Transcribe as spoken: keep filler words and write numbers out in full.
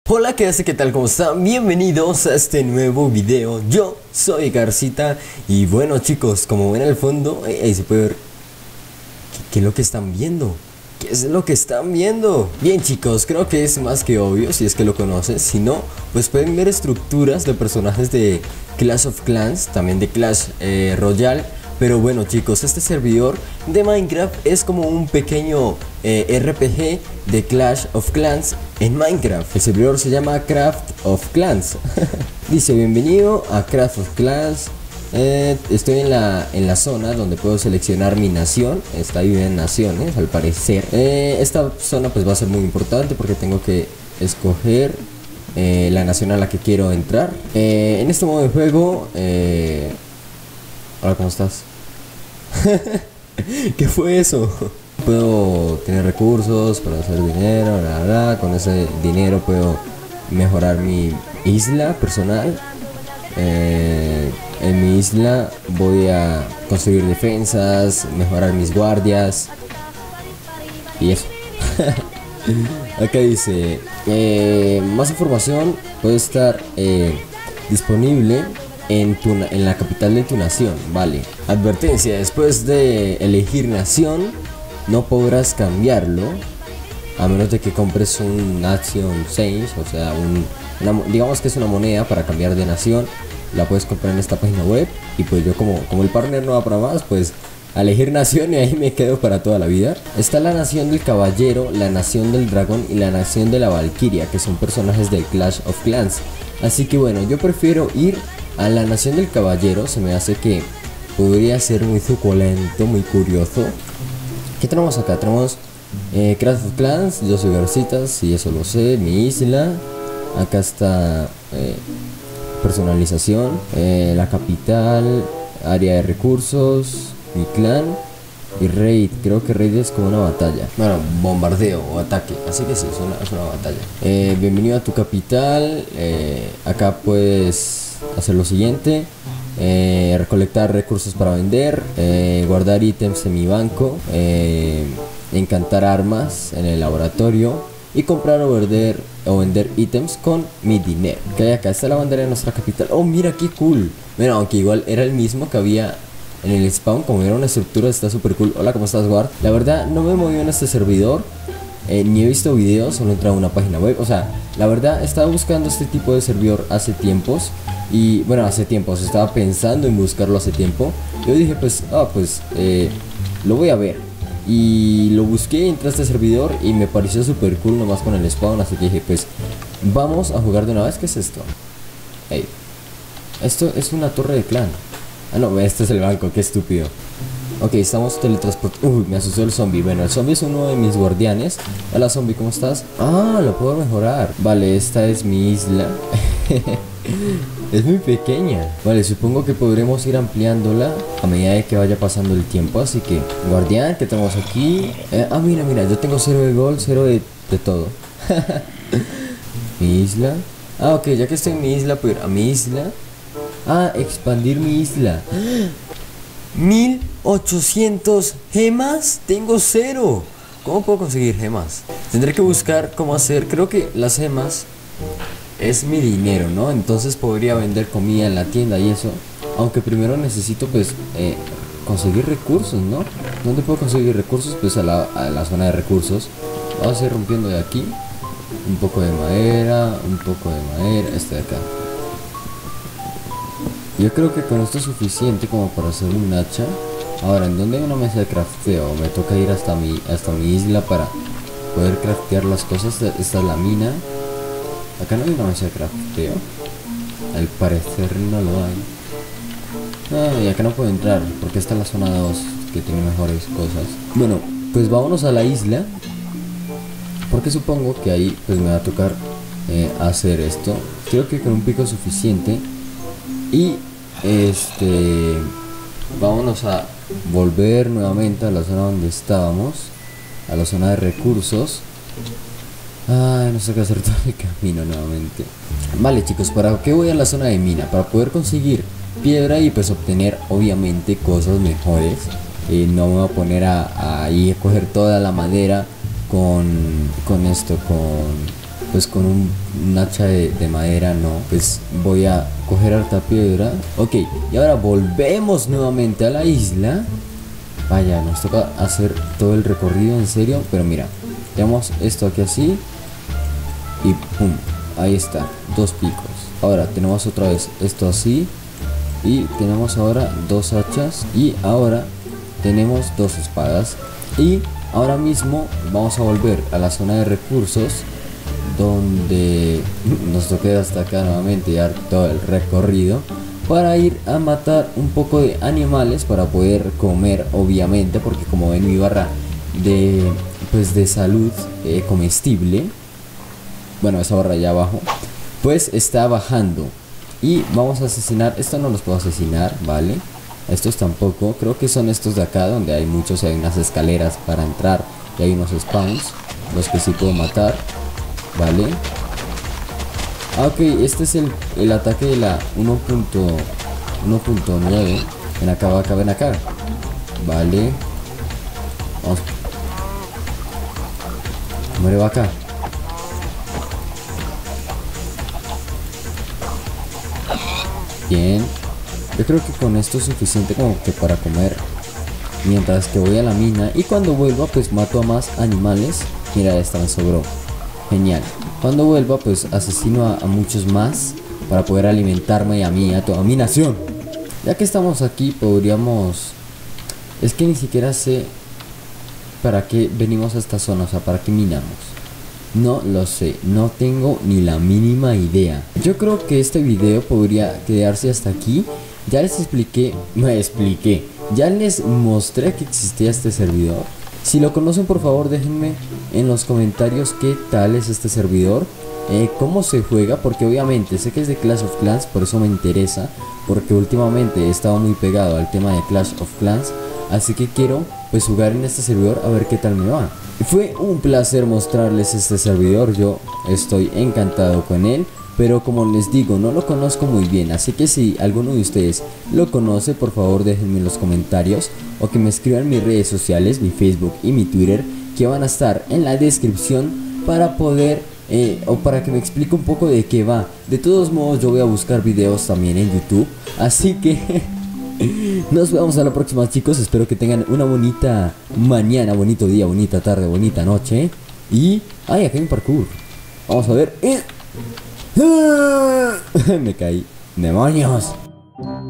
Hola, ¿qué hace? ¿Qué tal? ¿Cómo están? Bienvenidos a este nuevo video. Yo soy Garcita y bueno, chicos, como ven al fondo, ahí se puede ver ¿Qué, qué es lo que están viendo? ¿Qué es lo que están viendo? Bien, chicos, creo que es más que obvio si es que lo conoces. Si no, pues pueden ver estructuras de personajes de Clash of Clans, también de Clash eh, Royale. Pero bueno, chicos, este servidor de Minecraft es como un pequeño eh, R P G de Clash of Clans en Minecraft. El servidor se llama Craft of Clans. Dice: bienvenido a Craft of Clans. Eh, estoy en la, en la zona donde puedo seleccionar mi nación. Está ahí en naciones, al parecer. Eh, esta zona pues va a ser muy importante porque tengo que escoger eh, la nación a la que quiero entrar. Eh, en este modo de juego... Eh, Hola, ¿cómo estás? ¿Qué fue eso? Puedo tener recursos para hacer dinero, bla, bla, bla. Con ese dinero puedo mejorar mi isla personal. Eh, en mi isla voy a construir defensas, mejorar mis guardias y eso. Acá dice, eh, más información puede estar eh, disponible En, tu, en la capital de tu nación, vale. Advertencia: después de elegir nación no podrás cambiarlo a menos de que compres un Nation Change, o sea, un, una, digamos que es una moneda para cambiar de nación. La puedes comprar en esta página web. Y pues yo como, como el partner no va para más, pues a elegir nación y ahí me quedo para toda la vida. Está la nación del caballero, la nación del dragón y la nación de la valquiria, que son personajes del Clash of Clans. Así que bueno, yo prefiero ir a la nación del caballero. Se me hace que podría ser muy suculento, muy curioso. ¿Qué tenemos acá? Tenemos eh, Craft of Clans, yo soy Garcitas, si eso lo sé, mi isla. Acá está eh, personalización, eh, la capital, área de recursos, mi clan y raid. Creo que raid es como una batalla. Bueno, bombardeo o ataque. Así que sí, es una, es una batalla. Eh, bienvenido a tu capital. Eh, acá puedes hacer lo siguiente: eh, recolectar recursos para vender, eh, guardar ítems en mi banco, eh, encantar armas en el laboratorio y comprar o vender o vender ítems con mi dinero. Que hay acá, está la bandera de nuestra capital. Oh, mira qué cool. Bueno, aunque igual era el mismo que había en el spawn, como era una estructura, está súper cool. Hola, ¿cómo estás, Guard? La verdad no me he movido en este servidor, eh, ni he visto videos, solo he entrado a una página web. O sea, la verdad estaba buscando este tipo de servidor hace tiempos. Y bueno, hace tiempos, estaba pensando en buscarlo hace tiempo. Yo dije pues, ah, pues eh, lo voy a ver. Y lo busqué, entré a este servidor y me pareció súper cool nomás con el spawn. Así que dije pues, vamos a jugar de una vez. ¿Qué es esto? Hey, esto es una torre de clan. Ah, no, este es el banco, qué estúpido. Ok, estamos teletransportados. Uy, me asustó el zombie. Bueno, el zombie es uno de mis guardianes. Hola, zombie, ¿cómo estás? Ah, lo puedo mejorar. Vale, esta es mi isla. Es muy pequeña. Vale, supongo que podremos ir ampliándola a medida de que vaya pasando el tiempo. Así que, guardián, ¿qué tenemos aquí? Eh, ah, mira, mira, yo tengo cero de gold, cero de, de todo. Mi isla. Ah, ok, ya que estoy en mi isla, pues a mi isla. Ah, expandir mi isla. mil ochocientos gemas. Tengo cero. ¿Cómo puedo conseguir gemas? Tendré que buscar cómo hacer. Creo que las gemas es mi dinero, ¿no? Entonces podría vender comida en la tienda y eso. Aunque primero necesito pues eh, conseguir recursos, ¿no? ¿Dónde puedo conseguir recursos? Pues a la, a la zona de recursos. Vamos a ir rompiendo de aquí. Un poco de madera, un poco de madera. Este de acá. Yo creo que con esto es suficiente como para hacer un hacha. Ahora, ¿en dónde hay una mesa de crafteo? Me toca ir hasta mi, hasta mi isla para poder craftear las cosas. Esta es la mina. Acá no hay una mesa de crafteo. Al parecer no lo hay. Ah, y acá no puedo entrar porque está en la zona dos, que tiene mejores cosas. Bueno, pues vámonos a la isla, porque supongo que ahí pues me va a tocar eh, hacer esto. Creo que con un pico es suficiente. Y este vámonos a volver nuevamente a la zona donde estábamos, a la zona de recursos. Ay, no sé qué hacer todo el camino nuevamente. Vale, chicos, ¿para qué voy a la zona de mina? Para poder conseguir piedra y pues obtener obviamente cosas mejores. eh, No me voy a poner a, a ir a coger toda la madera con, con esto, con pues con un, un hacha de, de madera no. Pues voy a coger harta piedra. Ok, y ahora volvemos nuevamente a la isla. Vaya, nos toca hacer todo el recorrido, en serio. Pero mira, tenemos esto aquí así. Y pum, ahí está, dos picos. Ahora tenemos otra vez esto así. Y tenemos ahora dos hachas. Y ahora tenemos dos espadas. Y ahora mismo vamos a volver a la zona de recursos, donde nos toque hasta acá nuevamente y dar todo el recorrido para ir a matar un poco de animales para poder comer, obviamente, porque como ven mi barra de pues de salud eh, comestible, bueno, esa barra allá abajo pues está bajando. Y vamos a asesinar, esto no los puedo asesinar, vale, estos tampoco, creo que son estos de acá donde hay muchos y hay unas escaleras para entrar y hay unos spawns, los que sí puedo matar. Vale. Ah, ok, este es el, el ataque de la uno punto nueve. Ven acá, ven acá, ven acá. Vale. Vamos. Muere vaca. Bien. Yo creo que con esto es suficiente como que para comer. Mientras que voy a la mina. Y cuando vuelva pues mato a más animales. Mira, esta me sobró. Genial. Cuando vuelva pues asesino a, a muchos más para poder alimentarme y a mí, a toda mi nación. Ya que estamos aquí podríamos... Es que ni siquiera sé para qué venimos a esta zona, o sea, para qué minamos. No lo sé, no tengo ni la mínima idea. Yo creo que este video podría quedarse hasta aquí. Ya les expliqué, me expliqué, ya les mostré que existía este servidor. Si lo conocen, por favor déjenme en los comentarios qué tal es este servidor, eh, cómo se juega, porque obviamente sé que es de Clash of Clans, por eso me interesa, porque últimamente he estado muy pegado al tema de Clash of Clans, así que quiero pues jugar en este servidor a ver qué tal me va. Fue un placer mostrarles este servidor, yo estoy encantado con él. Pero como les digo, no lo conozco muy bien, así que si alguno de ustedes lo conoce, por favor déjenme en los comentarios o que me escriban en mis redes sociales, mi Facebook y mi Twitter, que van a estar en la descripción para poder, eh, o para que me explique un poco de qué va. De todos modos yo voy a buscar videos también en YouTube, así que nos vemos a la próxima, chicos. Espero que tengan una bonita mañana, bonito día, bonita tarde, bonita noche. Y... ¡ay! Aquí hay un parkour. Vamos a ver. ¡Eh! Me caí. ¡Demonios!